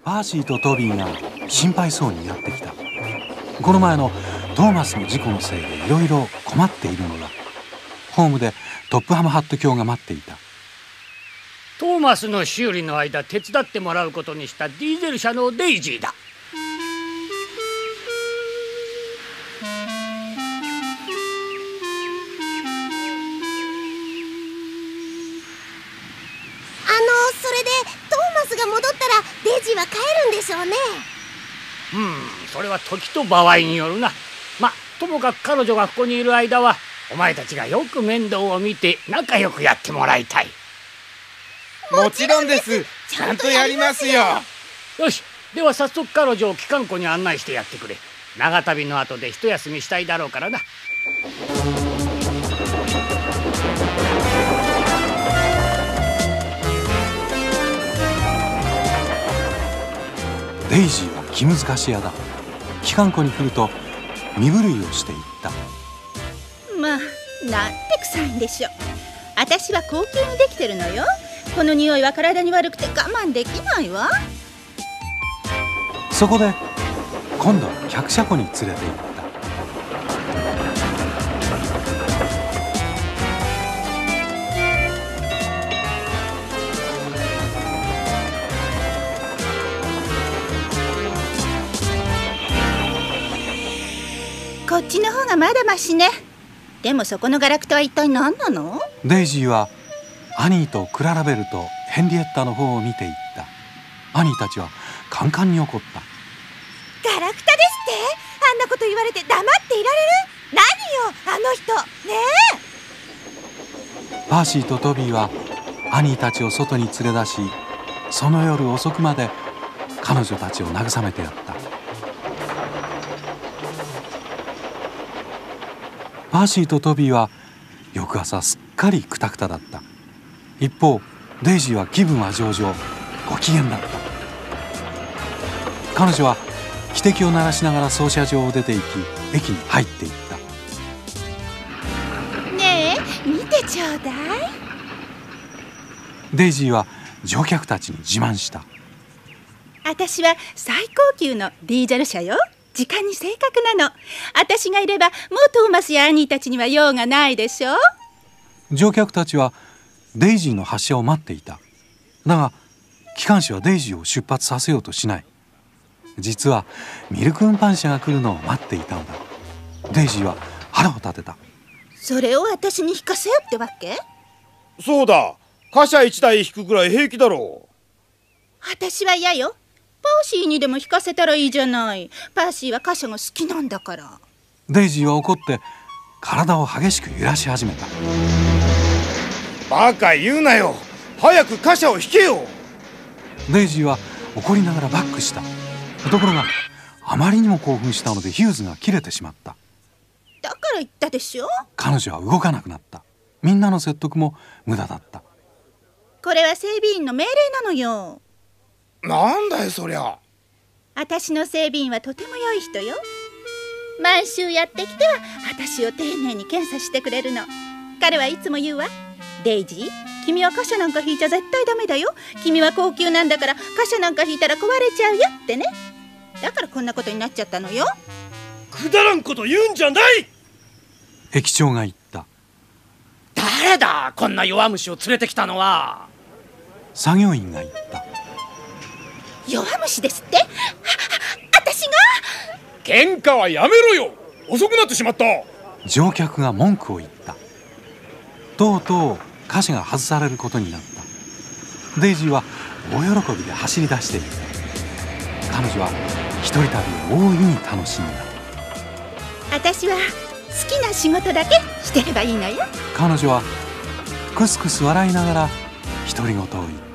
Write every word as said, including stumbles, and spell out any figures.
パーシーとトビーが心配そうにやってきた。この前のトーマスの事故のせいでいろいろ困っているのだ。ホームでトップハムハット卿が待っていた。 トーマスの修理の間手伝ってもらうことにしたディーゼル車のデイジーだ。 が戻ったらデイジーは帰るんでしょうね。 うん、それは時と場合によるな。ま、ともかく彼女がここにいる間はお前たちがよく面倒を見て仲良くやってもらいたい。 もちろんです。ちゃんとやりますよ。 よし、では早速彼女を機関庫に案内してやってくれ。長旅の後で一休みしたいだろうからな。 デイジーは気難し屋だ。機関庫に来ると身震いをしていった。 まあ、なんて臭いんでしょう。私は高級にできてるのよ。この匂いは体に悪くて我慢できないわ。 そこで今度は客車庫に連れて行った。 こっちの方がまだましね。でもそこのガラクタは一体何なの？ デイジーはアニーとクララベルとヘンリエッタの方を見ていった。アニーたちはカンカンに怒った。 ガラクタですって？あんなこと言われて黙っていられる？何よあの人ねえ。パーシーとトビーはアニーたちを外に連れ出し、その夜遅くまで彼女たちを慰めてやった。パーシーとトビーは翌朝すっかりクタクタだった。一方デイジーは気分は上々、ご機嫌だった。彼女は汽笛を鳴らしながら操車場を出て行き、駅に入っていった。 ねえ、見てちょうだい。 デイジーは乗客たちに自慢した。 私は最高級のディーゼル車よ。時間に正確なの。私がいればもうトーマスやアニーたちには用がないでしょ。 乗客たちはデイジーの発車を待っていた。だが機関士はデイジーを出発させようとしない。実はミルク運搬車が来るのを待っていたのだ。デイジーは腹を立てた。 それを私に引かせよってわけ？ そうだ、貨車一台引くくらい平気だろう。 私は嫌よ。パーシーにでも引かせたらいいじゃない。パーシーは貨車が好きなんだから。 デイジーは怒って体を激しく揺らし始めた。 バカ言うなよ、早く貨車を引けよ。 デイジーは怒りながらバックした。ところがあまりにも興奮したのでヒューズが切れてしまった。 だから言ったでしょ。 彼女は動かなくなった。みんなの説得も無駄だった。 これは整備員の命令なのよ。 なんだよそりゃ。 私の整備員はとても良い人よ。毎週やってきては私を丁寧に検査してくれるの。彼はいつも言うわ。デイジー、君は貨車なんか引いちゃ絶対ダメだよ。君は高級なんだから貨車なんか引いたら壊れちゃうよってね。だからこんなことになっちゃったのよ。 くだらんこと言うんじゃない。 駅長が言った。 誰だこんな弱虫を連れてきたのは。 作業員が言った。 弱虫ですって？私が？ 喧嘩はやめろよ、遅くなってしまった。 乗客が文句を言った。とうとう貨車が外されることになった。デイジーは大喜びで走り出していった。彼女は一人旅を大いに楽しんだ。 私は好きな仕事だけしてればいいのよ。 彼女はクスクス笑いながら独り言を言った。